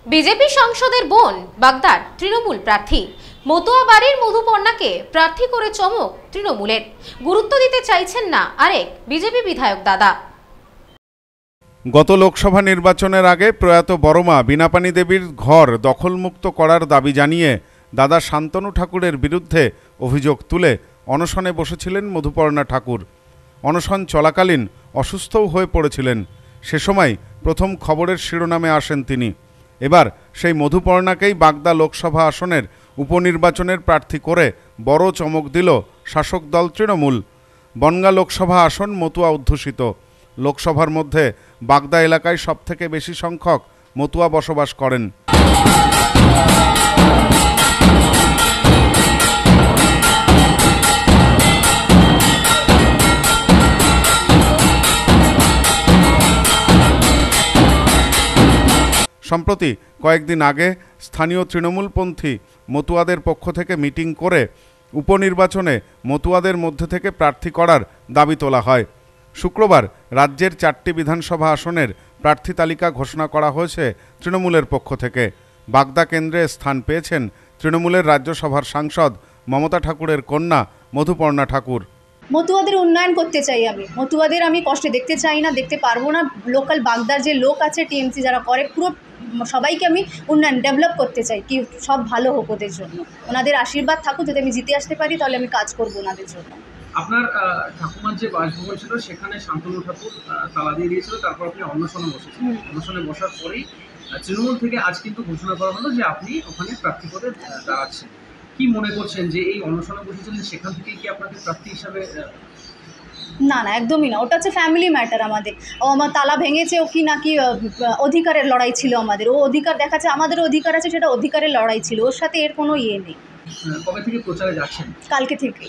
BJP সাংসদের বোন বাগদার তৃণমূল প্রার্থী। মতুয়া বাড়ির মধুপর্ণাকে প্রার্থী করে চমক তৃণমূলের। গুরুত্ব দিতে চাইছেন না আরেক বিজেপি বিধায়ক দাদা। গত লোকসভা নির্বাচনের আগে প্রয়াত বড়মা বীণাপানি দেবীর ঘর দখলমুক্ত করার দাবি জানিয়ে দাদা শান্তনু ঠাকুরের বিরুদ্ধে অভিযোগ তুলে অনশনে বসেছিলেন মধুপর্ণা ঠাকুর। অনশন চলাকালীন অসুস্থও হয়ে পড়েছিলেন। সে সময় প্রথম খবরের শিরোনামে আসেন তিনি। এবার সেই মধুপর্ণাকেই বাগদা লোকসভা আসনের উপনির্বাচনের প্রার্থী করে বড় চমক দিল শাসক দল তৃণমূল। বনগাঁ লোকসভা আসন মতুয়া অধ্যুষিত। লোকসভার মধ্যে বাগদা এলাকায় সবথেকে বেশি সংখ্যক মতুয়া বসবাস করেন। সম্প্রতি কয়েকদিন আগে স্থানীয় তৃণমূলপন্থী মতুয়াদের পক্ষ থেকে মিটিং করে উপনির্বাচনে মতুয়াদের মধ্যে থেকে প্রার্থী করার দাবি তোলা হয়। শুক্রবার রাজ্যের 4টি বিধানসভা আসনের প্রার্থী তালিকা ঘোষণা করা হয়েছে তৃণমূলের পক্ষ থেকে। বাগদা কেন্দ্রে স্থান পেয়েছেন তৃণমূলের রাজ্যসভার সাংসদ মমতা ঠাকুরের কন্যা মধুপর্ণা ঠাকুর। মতুয়াদের উন্নয়ন করতে চাই আমি। মতুয়াদের আমি কষ্টে দেখতে চাই না, দেখতে পারবো না। লোকাল বাগদার যে লোক আছে, টিএমসি যারা করে, পুরো সবাইকে আমি উন্নয়ন ডেভেলপ করতে চাই, কি সব ভালো হোক ওদের জন্য। ওনাদের আশীর্বাদ থাকুক, যদি আমি জিতে আসতে পারি তাহলে আমি কাজ করবো ওনাদের জন্য। আপনার ঠাকুমার যে বাসভবন ছিল সেখানে শান্তনু ঠাকুর তালা দিয়ে দিয়েছিল, তারপর আপনি অন্নশনে বসেছিলেন। অন্নশনে বসার পরেই তৃণমূল থেকে আজ কিন্তু ঘোষণা করা হলো যে আপনি ওখানে প্রার্থী পদে দাঁড়াচ্ছেন। কি মনে করছেন যে এই অন্নশনে বসেছিলেন, সেখান থেকে কি আপনাকে প্রার্থী হিসাবে? না না, একদমই না। ওটা হচ্ছে ফ্যামিলি ম্যাটার আমাদের। ও আমার তালা ভেঙেছে, ও কি নাকি অধিকারের লড়াই ছিল আমাদের। ও অধিকার দেখাচ্ছে, আমাদেরও অধিকার আছে, সেটা অধিকারের লড়াই ছিল। ওর সাথে এর কোনো ইয়ে নেই। কবে থেকে প্রচারে যাচ্ছেন? কালকে থেকেই।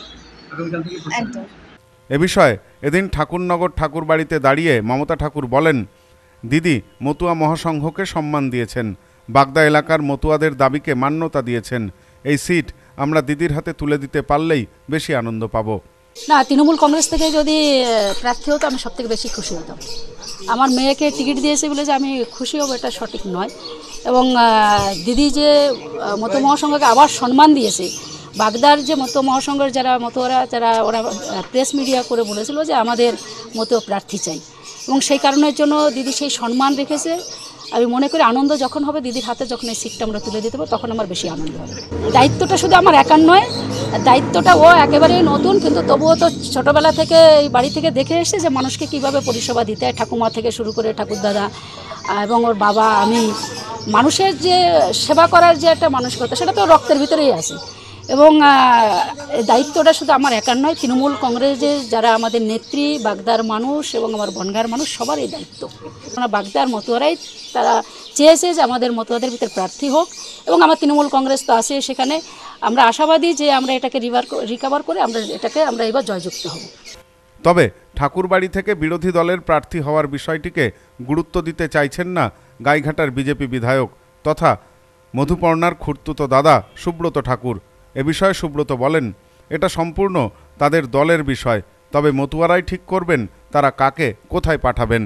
একদম। এ বিষয়ে এদিন ঠাকুরনগর ঠাকুর বাড়িতে দাঁড়িয়ে মমতা ঠাকুর বলেন, দিদি মতুয়া মহাসংঘকে সম্মান দিয়েছেন, বাগদা এলাকার মতুয়াদের দাবিকে মান্যতা দিয়েছেন। এই সিট আমরা দিদির হাতে তুলে দিতে পারলেই বেশি আনন্দ পাবো। না, তৃণমূল কংগ্রেস থেকে যদি প্রার্থী হতো আমি সবথেকে বেশি খুশি হতাম। আমার মেয়েকে টিকিট দিয়েছে বলে যে আমি খুশি হব এটা সঠিক নয়। এবং দিদি যে মতো মহাসংঘকে আবার সম্মান দিয়েছে, বাগদার যে মতো মহাসংঘের যারা মতোয়ারা ওরা প্রেস মিডিয়া করে বলেছিল যে আমাদের মতো প্রার্থী চাই, এবং সেই কারণের জন্য দিদি সেই সম্মান রেখেছে। আমি মনে করি আনন্দ যখন হবে দিদির হাতে, যখন এই সিটটা আমরা তুলে দিতে পারবো, তখন আমার বেশি আনন্দ হবে। দায়িত্বটা শুধু আমার একার নয়, দায়িত্বটা ও একেবারেই নতুন, কিন্তু তবুও তো ছোটোবেলা থেকে এই বাড়ি থেকে দেখে এসেছে যে মানুষকে কীভাবে পরিষেবা দিতে হয়। ঠাকুমা থেকে শুরু করে ঠাকুরদাদা এবং ওর বাবা, আমি মানুষের যে সেবা করার যে একটা মানসিকতা, সেটা তো রক্তের ভিতরেই আছে। এবং দায়িত্বটা শুধু আমার একার নয়, তৃণমূল কংগ্রেসের যারা আমাদের নেত্রী, বাগদার মানুষ এবং আমার বনগাঁর মানুষ, সবার এই দায়িত্ব। আমরা বাগদার মতুয়ারাই তারা চেয়েছে যে আমাদের মতুয়াদের ভিতরে প্রার্থী হোক, এবং আমার তৃণমূল কংগ্রেস তো আছে সেখানে। আমরা আশাবাদী যে আমরা এটাকে রিকভার করে আমরা এবার জয়যুক্ত হব। তবে ঠাকুরবাড়ি থেকে বিরোধী দলের প্রার্থী হওয়ার বিষয়টিকে গুরুত্ব দিতে চাইছেন না গাইঘাটার বিজেপি বিধায়ক তথা মধুপর্ণার খুড়তুতো দাদা সুব্রত ঠাকুর। এ বিষয়ে সুব্রত বলেন, এটা সম্পূর্ণ তাদের দলের বিষয়, তবে মতুয়ারাই ঠিক করবেন তারা কাকে কোথায় পাঠাবেন।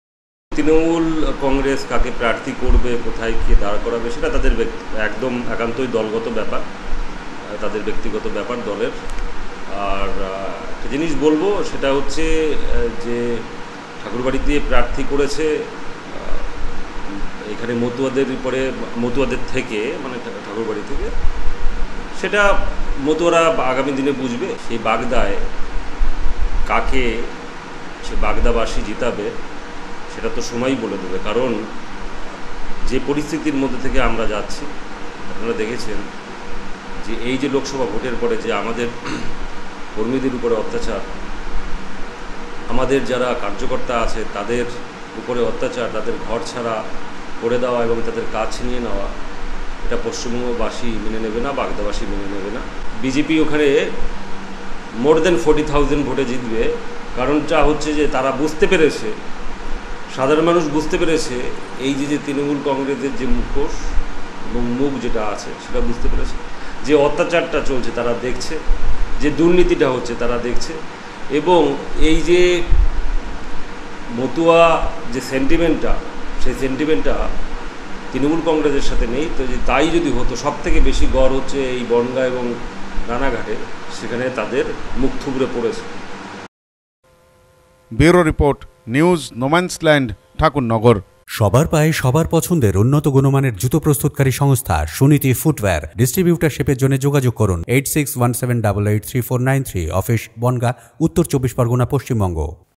তৃণমূল কংগ্রেস কাকে প্রার্থী করবে, কোথায় কে দাঁড় করাবে, সেটা তাদের একদম একান্তই দলগত ব্যাপার, তাদের ব্যক্তিগত ব্যাপার দলের। আর একটা জিনিস বলবো, সেটা হচ্ছে যে ঠাকুরবাড়ি দিয়ে প্রার্থী করেছে এখানে মতুয়াদের থেকে, মানে ঠাকুরবাড়ি থেকে, সেটা মতুয়ারা আগামী দিনে বুঝবে। সেই বাগদায় কাকে সে বাগদাবাসী জিতাবে সেটা তো সময়ই বলে দেবে। কারণ যে পরিস্থিতির মধ্যে থেকে আমরা যাচ্ছি, আপনারা দেখেছেন যে এই যে লোকসভা ভোটের পরে যে আমাদের কর্মীদের উপরে অত্যাচার, আমাদের যারা কার্যকর্তা আছে তাদের উপরে অত্যাচার, তাদের ঘর ছাড়া করে দেওয়া এবং তাদের কাজ ছিনিয়ে নেওয়া, এটা পশ্চিমবঙ্গবাসী মেনে নেবে না, বাগদাবাসী মেনে নেবে না। বিজেপি ওখানে মোর দেন 40,000 ভোটে জিতবে। কারণটা হচ্ছে যে তারা বুঝতে পেরেছে, সাধারণ মানুষ বুঝতে পেরেছে, এই যে তৃণমূল কংগ্রেসের যে মুখোশ এবং মুখ যেটা আছে সেটা বুঝতে পেরেছে। যে অত্যাচারটা চলছে তারা দেখছে, যে দুর্নীতিটা হচ্ছে তারা দেখছে, এবং এই যে মতুয়া যে সেন্টিমেন্টটা, সেই সেন্টিমেন্টটা তৃণমূল কংগ্রেসের সাথে নেই। তো তাই যদি হতো, সব থেকে বেশি গড় হচ্ছে এই বনগাঁ এবং রানাঘাটে, সেখানে তাদের মুখ থুবড়ে পড়েছে। Bureau report, news no man's land, Thakurnagar. সবার পায়ে সবার পছন্দের উন্নত গুণমানের জুতো প্রস্তুতকারী সংস্থা সুনীতি ফুটওয়্যার। ডিস্ট্রিবিউটারশিপের জন্য যোগাযোগ করুন 8617883493, অফিস বনগাঁ, উত্তর 24 পরগনা, পশ্চিমবঙ্গ।